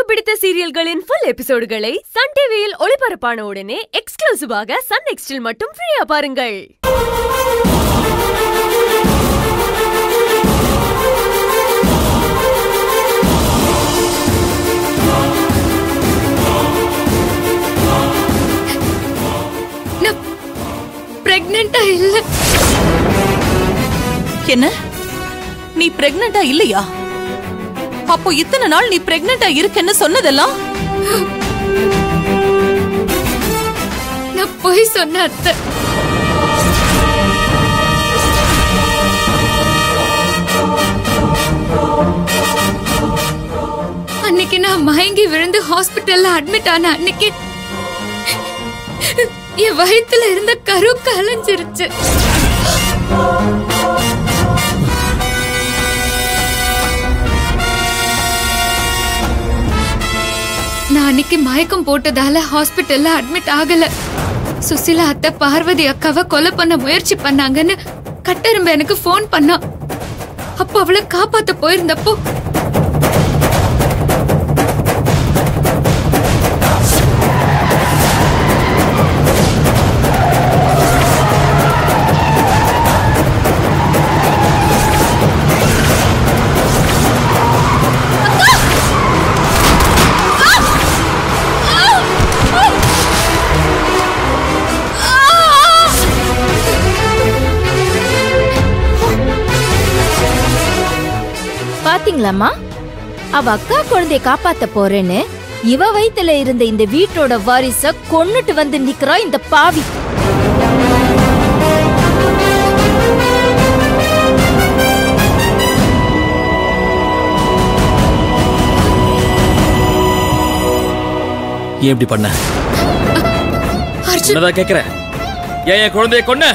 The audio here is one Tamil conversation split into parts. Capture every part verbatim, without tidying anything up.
பிடித்த சீரியல்களின் full எபிசோடுகளை சன் டிவியில் ஒளிபரப்பான உடனே எக்ஸ்க்ளூசிவாக சன் நெக்ஸ்டில் மட்டும் ஃப்ரீயா பாருங்கள். நான் பிரெக்னன்ட்டா இல்ல. என்ன? நீ பிரெக்னன்ட்டா இல்லையா? அப்போ இத்தனை நாள் நீ பிரெக்னன்ட்டா இருக்கேன்னு சொன்னதெல்லாம் நான் போய் சொன்ன அத்தை. அன்னைக்கு நான் மயங்கி விழுந்து ஹாஸ்பிட்டல்ல அட்மிட் ஆன அன்னைக்கு என் வயித்துல இருந்த கரு கலைஞ்சிருச்சு. நான் அன்னைக்கு மயக்கம் போட்டதால ஹாஸ்பிட்டல்ல அட்மிட் ஆகல. சுசிலா அத்தை பார்வதி அக்காவை கொலை பண்ண முயற்சி பண்ணாங்கன்னு கட்டெரும்பு எனக்கு போன் பண்ணா. அப்போ அவளை காப்பாத்த போயிருந்தப்போ பாத்தீங்களாமா, அவ அக்கா குழந்தைய காப்பாத்த போறேன்னு இவ வயித்துல இருந்த இந்த வீட்டோட வாரிச கொன்னுட்டு வந்து நிக்கிறா இந்த பாவி. ஏன் இப்படி பண்ண? அர்ஜுன் கேக்குற, ஏன் என் குழந்தைய கொன்ன?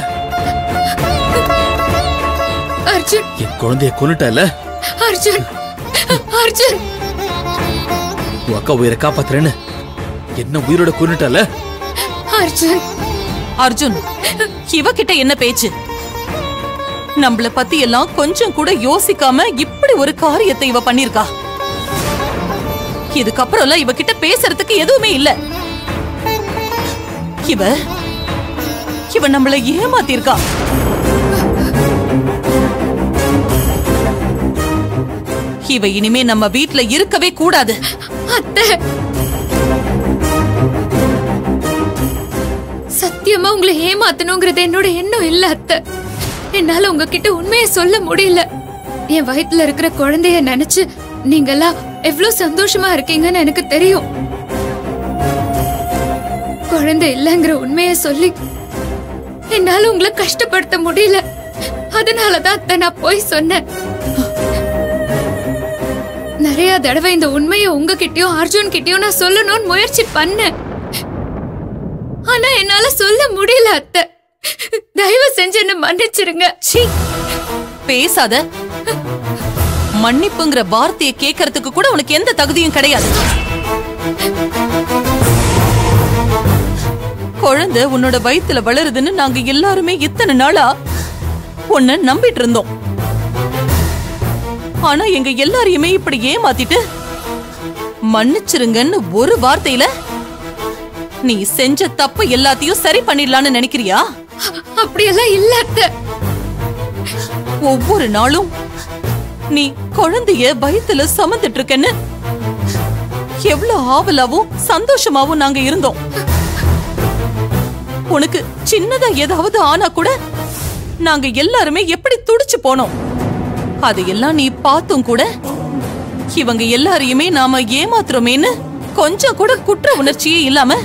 அர்ஜுன், என் குழந்தைய கொன்னுட்டல. அர்ஜுன், அர்ஜுன், உன் அக்கா உயிரை காப்பாத்துறேன்னு என்ன உயிரோட கொன்னுட்டல. அர்ஜுன், அர்ஜுன், இவகிட்ட என்ன பேச்சு? நம்மள பத்தி எல்லாம் கொஞ்சம் கூட யோசிக்காம இப்படி ஒரு காரியத்தை இவ பண்ணிருக்கா. இதுக்கப்புறம் எல்லாம் இவகிட்ட பேசுறதுக்கு எதுவுமே இல்ல. இவ இவ நம்மள ஏமாத்திருக்கா. இவ இனிமே நம்ம வீட்ல இருக்கவே கூடாது. அத்தை, சத்தியமா உங்களை ஏமாத்தணுங்கிறது என்னோட எண்ணம் இல்ல அத்தை. என்னால உங்ககிட்ட உண்மையை சொல்ல முடியல. என் வயித்துல இருக்கிற குழந்தைய நினைச்சு நீங்கெல்லாம் எவ்வளவு சந்தோஷமா இருக்கீங்கன்னு எனக்கு தெரியும். குழந்தை இல்லங்கிற உண்மையை சொல்லி என்னால உங்களை கஷ்டப்படுத்த முடியல. அதனாலதான் அத்தை நான் போய் சொன்னேன். நிறைய தடவை இந்த உண்மையை உங்ககிட்டயும் அர்ஜுன் கிட்டயும் நான் சொல்லணும்னு முயற்சி பண்ணேன். ஆனா என்னால சொல்ல முடியல அத்தை. தயவு செஞ்சு என்ன மன்னிச்சிருங்க. சீ, பேசாத. மன்னிப்புங்கிற வார்த்தையை கேட்கறதுக்கு கூட உனக்கு எந்த தகுதியும் கிடையாது. குழந்தை உன்னோட வயித்துல வளருதுன்னு நாங்க எல்லாருமே இத்தனை நாளா உன்னை நம்பிட்டு இருந்தோம். ஆனா எங்க எல்லாரையுமே இப்படி ஏமாத்திட்டு மன்னிச்சிருங்கன்னு ஒரு வார்த்தையில நீ செஞ்ச தப்பு எல்லாத்தையும் சரி பண்ணிடலான்னு நினைக்கிறியா? அப்படியெல்லாம் இல்ல அத்தை. ஒவ்வொரு நாளும் நீ குழந்தைய வயித்துல சுமந்துட்டு இருக்கன்னு எவ்வளவு ஆவலாவும் சந்தோஷமாவும் நாங்க இருந்தோம். உனக்கு சின்னதா ஏதாவது ஆனா கூட நாங்க எல்லாருமே எப்படி துடிச்சு போனோம். அதையெல்லாம் நீ பார்த்தும் கூட இவங்க எல்லாரையுமே நாம ஏமாத்துறோமேன்னு கொஞ்சம் கூட குற்ற உணர்ச்சியே இல்லாம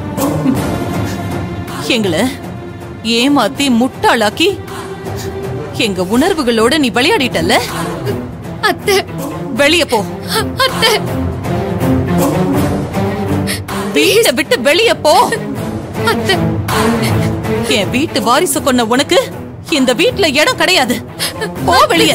எங்களை ஏமாத்தி முட்டாளாக்கி எங்க உணர்வுகளோட நீ விளையாடிட்டல்ல. அத்தை, வெளிய போ. அத்தை, வீட்டை விட்டு வெளிய போ. அத்தை, என் வீட்டு வாரிசு கொன்ன உனக்கு இந்த வீட்டுல இடம் கிடையாது. போ வெளிய.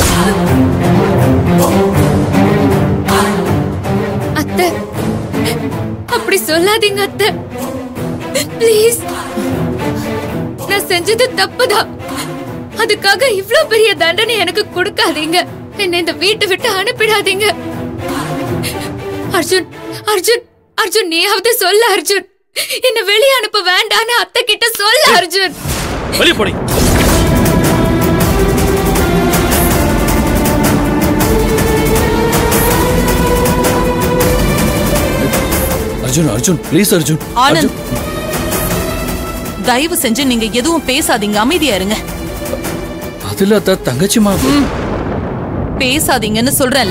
அத்தை, அப்படி சொல்லாதீங்க அத்தை. ப்ளீஸ், நான் செஞ்சது தப்புதான். அதுக்காக இவ்ளோ பெரிய தண்டனை எனக்கு கொடுக்காதீங்க. என்ன இந்த வீட்டை விட்டு அனுப்பிடாதீங்க. அர்ஜுன் அர்ஜுன் அர்ஜுன் நீயாவது சொல்ல அர்ஜுன். என்ன வெளியே அனுப்ப வேண்டான்னு அத்தை கிட்ட சொல்ல அர்ஜுன். வெளிய போடி. அர்ஜுன் அர்ஜுன் ப்ளீஸ் அர்ஜுன். ஆனந்த், தயவு செஞ்சு நீங்க எதுவும் பேசாதீங்க, அமைதியா இருங்க. அதுல தங்கச்சி மா பேசாதீங்கன்னு சொல்றேன்ல.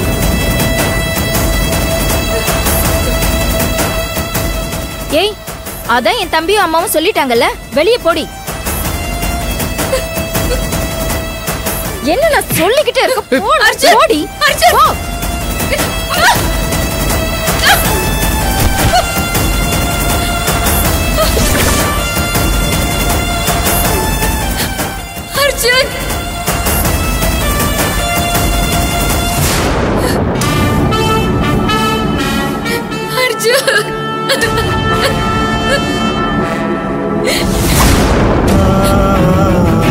ஏய், அதான் என் தம்பியும் அம்மாவும் சொல்லிட்டாங்கல்ல, வெளியே போடி. என்ன நான் சொல்லிக்கிட்டே இருக்க, போடி. அர்ஜுன் அர்ஜுன் அர்ஜுன்